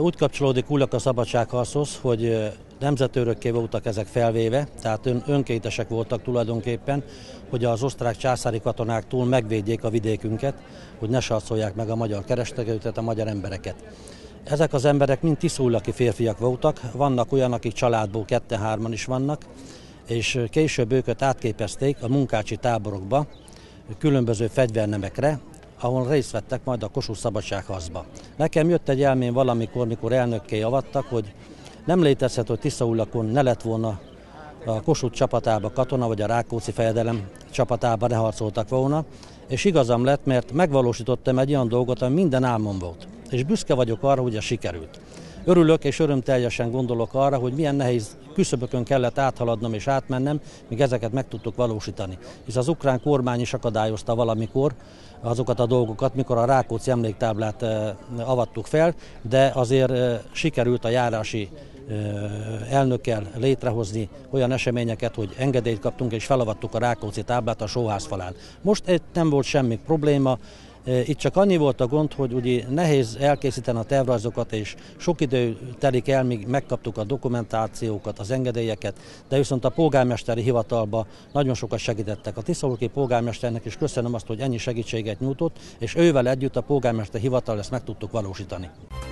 úgy kapcsolódik újra a szabadságharchoz, hogy nemzetőrökké voltak ezek felvéve, tehát önkéntesek voltak tulajdonképpen, hogy az osztrák császári katonák túl megvédjék a vidékünket, hogy ne sarcolják meg a magyar kereskedőket, a magyar embereket. Ezek az emberek mind tiszújlaki férfiak voltak, vannak olyan, akik családból 2-3-an is vannak, és később őket átképezték a munkácsi táborokba, különböző fegyvernemekre, ahol részt vettek majd a Kossuth szabadságharcba. Nekem jött egy elmém valamikor, mikor elnökké avattak, hogy nem létezhet, hogy Tiszaújlakon ne lett volna a Kossuth csapatába katona, vagy a Rákóczi fejedelem csapatába ne harcoltak volna, és igazam lett, mert megvalósítottam egy olyan dolgot, ami minden álmom volt. És büszke vagyok arra, hogy ez sikerült. Örülök és örömteljesen gondolok arra, hogy milyen nehéz küszöbökön kellett áthaladnom és átmennem, míg ezeket meg tudtuk valósítani. Hisz az ukrán kormány is akadályozta valamikor azokat a dolgokat, mikor a Rákóczi emléktáblát avattuk fel, de azért sikerült a járási elnökkel létrehozni olyan eseményeket, hogy engedélyt kaptunk és felavattuk a Rákóczi táblát a sóház falán. Most nem volt semmi probléma. Itt csak annyi volt a gond, hogy ugye nehéz elkészíteni a tervrajzokat, és sok idő telik el, míg megkaptuk a dokumentációkat, az engedélyeket, de viszont a polgármesteri hivatalba nagyon sokat segítettek. A tiszaújlaki polgármesternek is köszönöm azt, hogy ennyi segítséget nyújtott, és ővel együtt a polgármester hivatal ezt meg tudtuk valósítani.